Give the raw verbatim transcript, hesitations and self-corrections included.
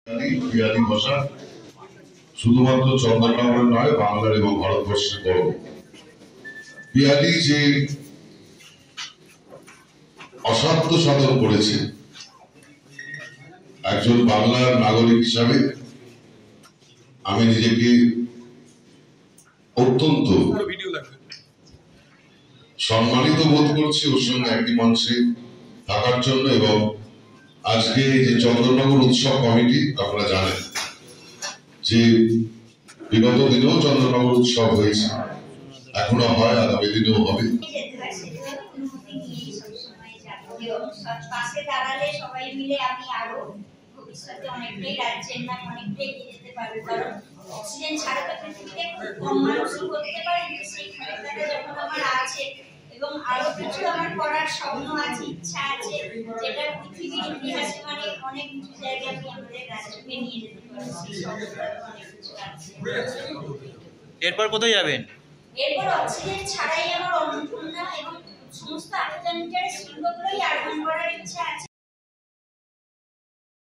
পিয়ালি বাসাক শুধুমাত্র চন্দ্রনগরের নয়, বাংলার এবং ভারতবর্ষের গর্ব। পিয়ালি যে অসাধ্য সাধন করেছে, একজন বাংলার নাগরিক হিসাবে আমি নিজেকে অত্যন্ত সম্মানিত বোধ করছি ওর সঙ্গে একই মঞ্চে থাকার জন্য। এবং আজকে যে চন্দ্রনগর উৎসব কমিটি, আপনারা জানেন যে বিগত দিনেও চন্দ্রনগর উৎসব হয়েছে, এখনো হয়, আগামী দিনেও হবে। পাশে দাঁড়ালে সবাই মিলে আমি আরো ভবিষ্যতে অনেকটাই রাজ্যের নাম অনেকটাই এগিয়ে যেতে পারবো। কারণ অক্সিজেন ছাড়া তো পৃথিবীতে খুব কম মানুষই করতে পারে। সেই ক্ষমতাটা যখন আমার আছে এবং আরো কিছু আমার করার স্বপ্ন আছে, ইচ্ছা আছে, যেটা পৃথিবীর ইতিহাসে মানে অনেক কিছু জায়গায় আমি আমাদের রাজ্যকে নিয়ে যেতে পারবো। সেই স্বপ্নটা অনেক কিছু আছে। এরপর কোথায় যাবেন? এরপর অক্সিজেন ছাড়াই আমার অন্নপূর্ণা এবং সমস্ত আর্থজানিকের শিল্পগুলোই আরোহণ করার ইচ্ছা আছে।